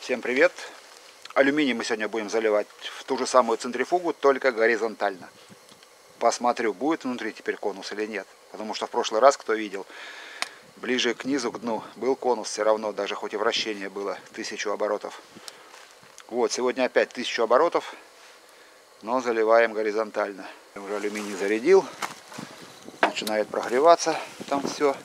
Всем привет! Алюминий мы сегодня будем заливать в ту же самую центрифугу, только горизонтально. Посмотрю, будет внутри теперь конус или нет. Потому что в прошлый раз, кто видел, ближе к низу, к дну, был конус все равно, даже хоть и вращение было 1000 оборотов. Вот, сегодня опять 1000 оборотов, но заливаем горизонтально. Уже алюминий зарядил, начинает прогреваться там все.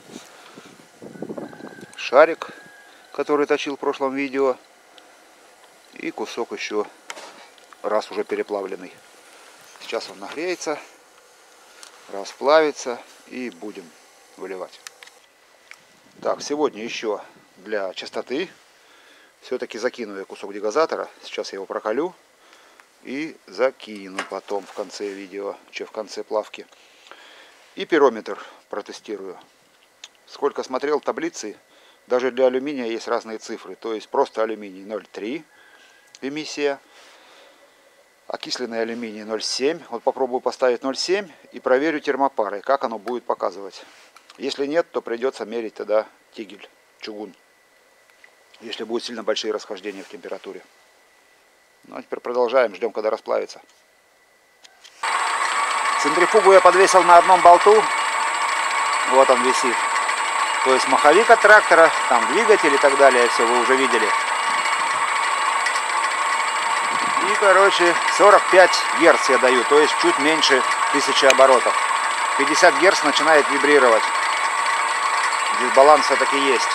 Шарик, который точил в прошлом видео. И кусок еще раз уже переплавленный. Сейчас он нагреется, расплавится и будем выливать. Так, сегодня еще для чистоты все-таки закину я кусок дегазатора. Сейчас я его прокалю и закину потом в конце видео, в конце плавки. И пирометр протестирую. Сколько смотрел таблицы, даже для алюминия есть разные цифры. То есть просто алюминий 0,3 эмиссия, окисленный алюминий 0,7. Вот попробую поставить 0,7 и проверю термопарой, как оно будет показывать. Если нет, то придется мерить тогда тигель, чугун, если будут сильно большие расхождения в температуре. Ну а теперь продолжаем, ждем, когда расплавится. Центрифугу я подвесил на одном болту. Вот он висит. То есть маховик от трактора, там двигатель и так далее, все вы уже видели. И, короче, 45 Гц я даю, то есть чуть меньше 1000 оборотов. 50 Гц начинает вибрировать. Дисбаланс все-таки есть.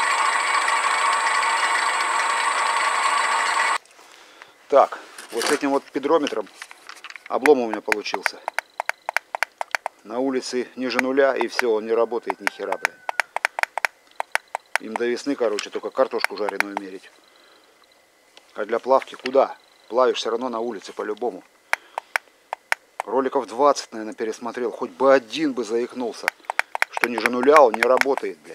Так, вот с этим вот педрометром облом у меня получился. На улице ниже нуля, и все, он не работает ни хера, блядь. Им до весны, короче, только картошку жареную мерить. А для плавки куда? Плавишь все равно на улице по-любому. Роликов 20, наверное, пересмотрел. Хоть бы один бы заикнулся, что ниже нуля он не работает, блядь.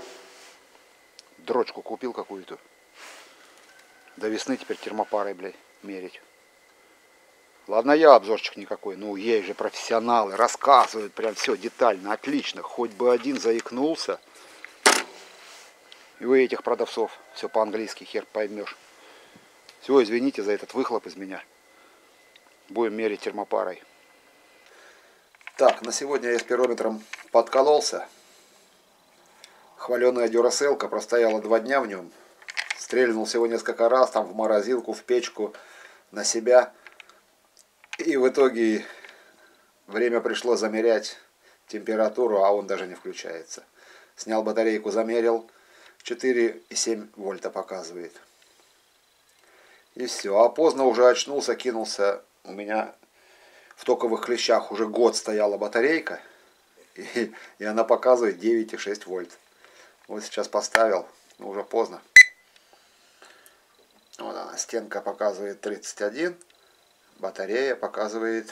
Дрочку купил какую-то. До весны теперь термопарой, блядь, мерить. Ладно, я обзорчик никакой. Ну, есть же профессионалы, рассказывают прям все детально, отлично. Хоть бы один заикнулся. И у этих продавцов все по-английски, хер поймешь. Все, извините за этот выхлоп из меня. Будем мерить термопарой. Так, на сегодня я с пирометром подкололся. Хваленая дюраселка простояла 2 дня в нем. Стрельнул всего несколько раз, там в морозилку, в печку, на себя. И в итоге время пришло замерять температуру, а он даже не включается. Снял батарейку, замерил. 4,7 вольта показывает. И все. А поздно уже очнулся, кинулся. У меня в токовых клещах уже год стояла батарейка. И она показывает 9,6 вольт. Вот сейчас поставил. Но уже поздно. Вот она, стенка показывает 31. Батарея показывает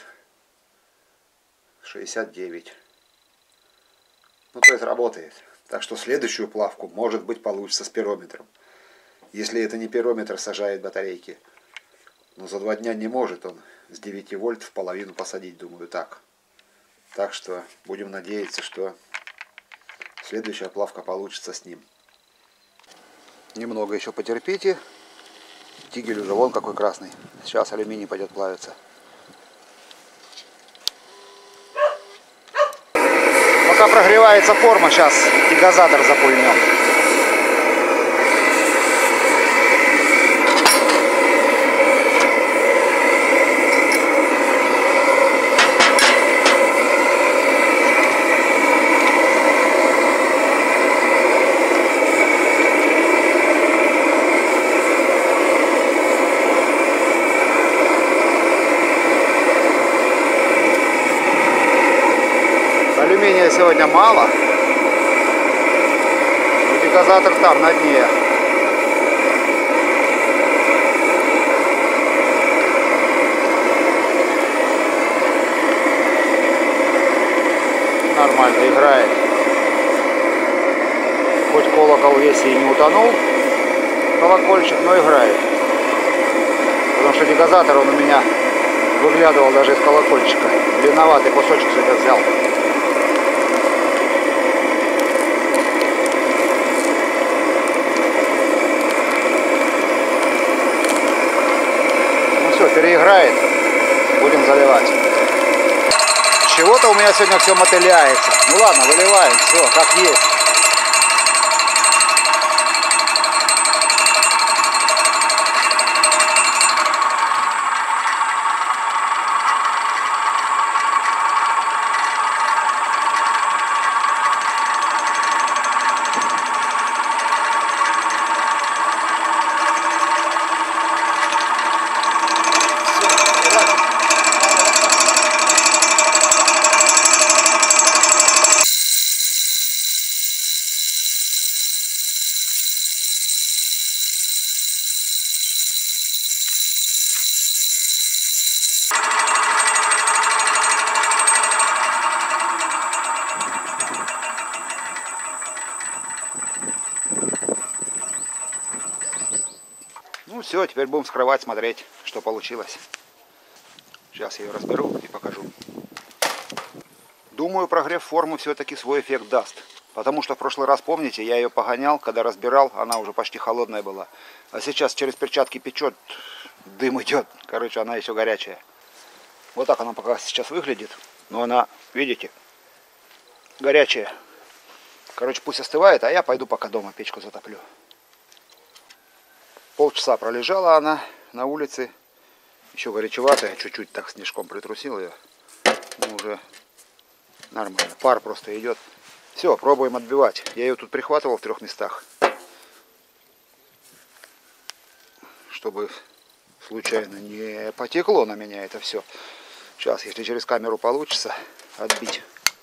69. Ну, то есть работает. Так что следующую плавку, может быть, получится с пирометром. Если это не пирометр сажает батарейки. Но за 2 дня не может он с 9 вольт в половину посадить, думаю, так. Так что будем надеяться, что следующая плавка получится с ним. Немного еще потерпите. Тигель уже вон какой красный. Сейчас алюминий пойдет плавиться. Пока прогревается форма, сейчас дегазатор запульнем. Алюминия сегодня мало. Дегазатор там на дне. Нормально играет. Хоть колокол весь и не утонул, колокольчик, но играет. Потому что дегазатор он у меня выглядывал даже из колокольчика. Длинноватый кусочек себе взял. переиграет, будем заливать. Чего-то у меня сегодня все мотыляется. Ну ладно, выливаем, все, как есть. Ну все, теперь будем вскрывать, смотреть, что получилось. Сейчас я ее разберу и покажу. Думаю, прогрев формы все-таки свой эффект даст. Потому что в прошлый раз, помните, я ее погонял, когда разбирал, она уже почти холодная была. А сейчас через перчатки печет, дым идет. Короче, она еще горячая. Вот так она пока сейчас выглядит. Но она, видите, горячая. Короче, пусть остывает, а я пойду пока дома печку затоплю. Полчаса пролежала она на улице. Еще горячеватая, чуть-чуть так снежком притрусил ее. Ну, уже нормально. Пар просто идет. Все, пробуем отбивать. Я ее тут прихватывал в 3 местах. Чтобы случайно не потекло на меня это все. Сейчас, если через камеру получится, отбить.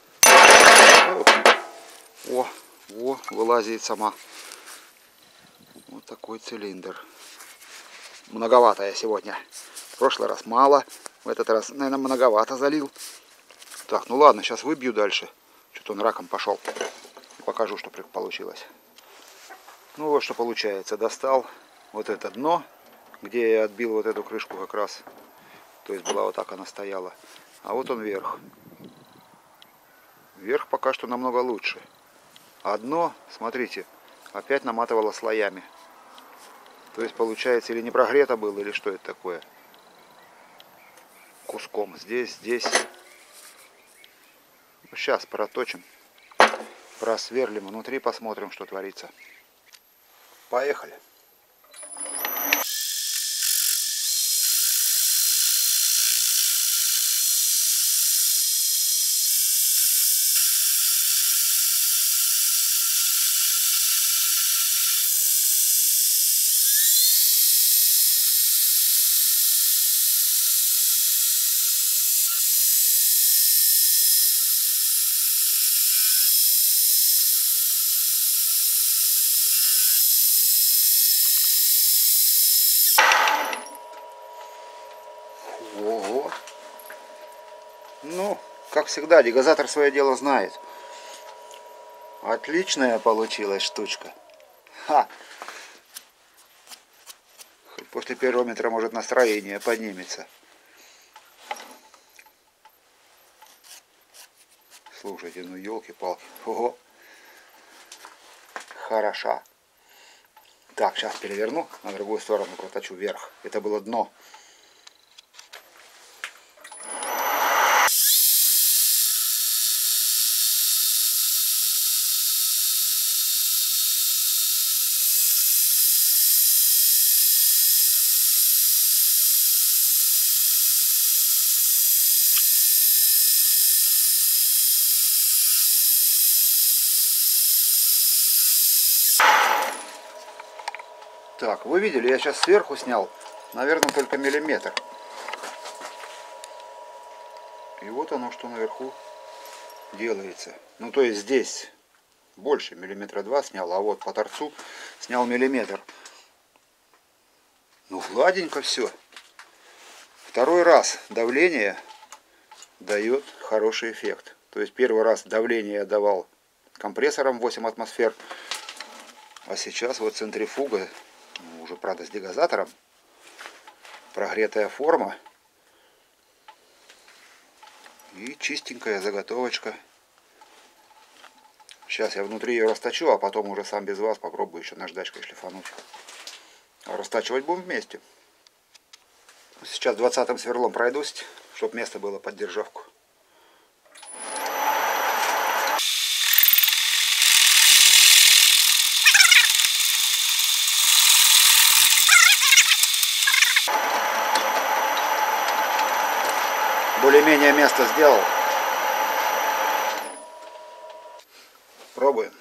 О, вылазит сама. Вот такой цилиндр. Многовато я сегодня. В прошлый раз мало. В этот раз, наверное, многовато залил. Так, ну ладно, сейчас выбью дальше. Что-то он раком пошел. Покажу, что получилось. Ну вот что получается. Достал вот это дно, где я отбил вот эту крышку как раз. То есть была вот так она стояла. А вот он верх. Верх пока что намного лучше. А дно, смотрите, опять наматывало слоями. То есть получается или не прогрето было, или что это такое. Куском. Здесь. Ну, сейчас проточим. Просверлим внутри, посмотрим, что творится. Поехали. Ого. Ну, как всегда, дегазатор свое дело знает. Отличная получилась штучка. Ха! Хоть после пирометра, может, настроение поднимется. Слушайте, ну елки-палки. Ого! Хороша. Так, сейчас переверну, на другую сторону проточу вверх. Это было дно. Так, вы видели, я сейчас сверху снял, наверное, только миллиметр. И вот оно, что наверху делается. Ну, то есть здесь больше, миллиметра 2 снял, а вот по торцу снял миллиметр. Ну, гладенько все. Второй раз давление дает хороший эффект. То есть первый раз давление я давал компрессором 8 атмосфер, а сейчас вот центрифуга, ну, уже, правда, с дегазатором, прогретая форма и чистенькая заготовочка. Сейчас я внутри ее расточу, а потом уже сам без вас попробую еще наждачкой шлифануть. А растачивать будем вместе. Сейчас 20-м сверлом пройдусь, чтобы место было под державку. Более-менее место сделал. Пробуем.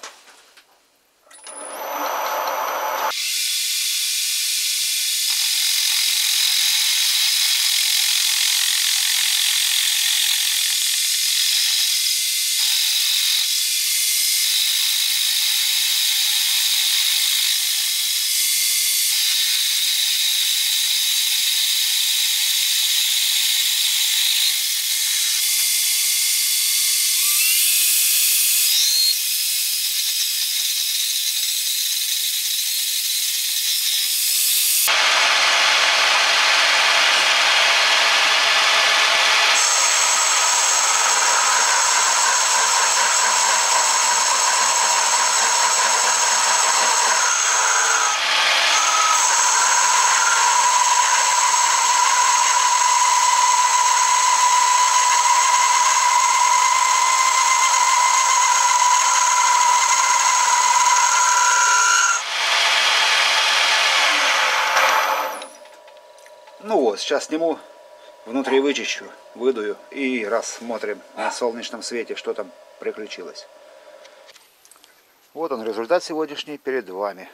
Ну вот, сейчас сниму, внутри вычищу, выдую и рассмотрим на солнечном свете, что там приключилось. Вот он, результат сегодняшний перед вами.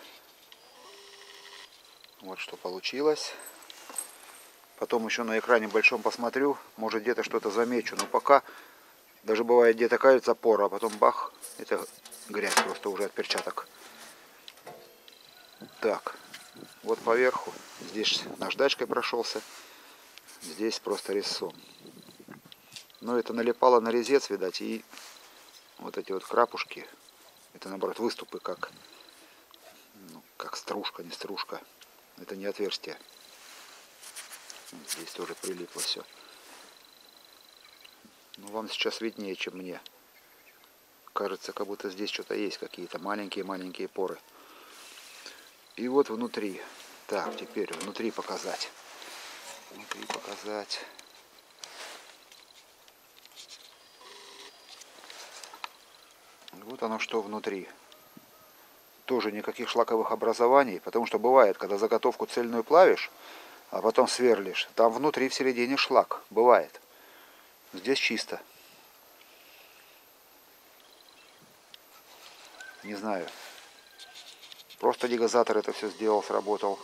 Вот что получилось. Потом еще на экране большом посмотрю, может где-то что-то замечу, но пока даже бывает где-то кажется пора, а потом бах, это грязь просто уже от перчаток. Так, вот поверху, здесь наждачкой прошелся, здесь просто резцом. Но это налипало на резец, видать, и вот эти вот крапушки, это наоборот выступы, как, ну, как стружка, не стружка, это не отверстие. Здесь тоже прилипло все. Но вам сейчас виднее, чем мне. Кажется, как будто здесь что-то есть, какие-то маленькие-маленькие поры. И вот внутри. Так, теперь внутри показать. Внутри показать. Вот оно что внутри. Тоже никаких шлаковых образований, потому что бывает, когда заготовку цельную плавишь, а потом сверлишь, там внутри в середине шлак. Бывает. Здесь чисто. Не знаю. Просто дегазатор это все сделал, сработал.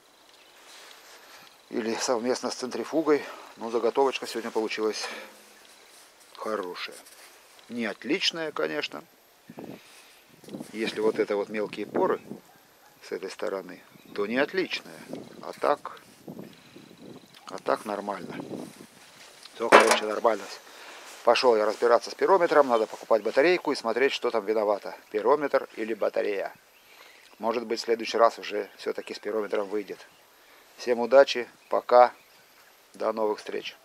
Или совместно с центрифугой. Но заготовочка сегодня получилась хорошая. Не отличная, конечно. Если вот это вот мелкие поры с этой стороны, то не отличная. А так нормально. Все, короче, нормально. Пошел я разбираться с пирометром. Надо покупать батарейку и смотреть, что там виновато. Пирометр или батарея. Может быть, в следующий раз уже все-таки с пирометром выйдет. Всем удачи, пока, до новых встреч.